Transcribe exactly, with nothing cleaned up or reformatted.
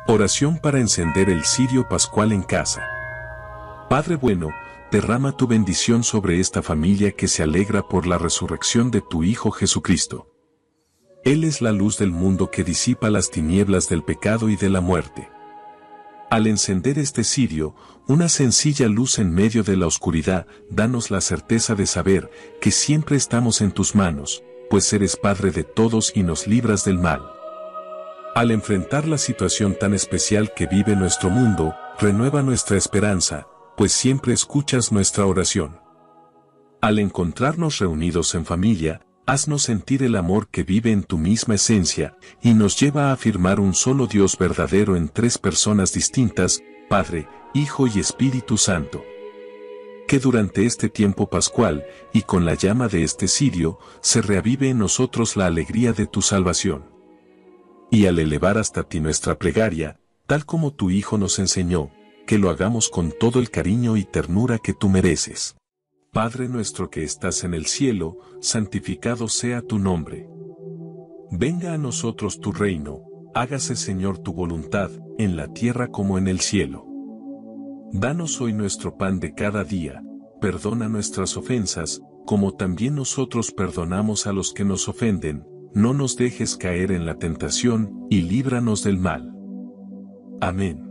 Oración para encender el cirio pascual en casa. Padre bueno, derrama tu bendición sobre esta familia que se alegra por la resurrección de tu Hijo Jesucristo. Él es la luz del mundo que disipa las tinieblas del pecado y de la muerte. Al encender este cirio, una sencilla luz en medio de la oscuridad, danos la certeza de saber que siempre estamos en tus manos, pues eres Padre de todos y nos libras del mal. Al enfrentar la situación tan especial que vive nuestro mundo, renueva nuestra esperanza, pues siempre escuchas nuestra oración. Al encontrarnos reunidos en familia, haznos sentir el amor que vive en tu misma esencia, y nos lleva a afirmar un solo Dios verdadero en tres personas distintas, Padre, Hijo y Espíritu Santo. Que durante este tiempo pascual, y con la llama de este cirio, se reavive en nosotros la alegría de tu salvación. Y al elevar hasta ti nuestra plegaria, tal como tu Hijo nos enseñó, que lo hagamos con todo el cariño y ternura que tú mereces. Padre nuestro que estás en el cielo, santificado sea tu nombre. Venga a nosotros tu reino, hágase Señor tu voluntad, en la tierra como en el cielo. Danos hoy nuestro pan de cada día, perdona nuestras ofensas, como también nosotros perdonamos a los que nos ofenden, no nos dejes caer en la tentación, y líbranos del mal. Amén.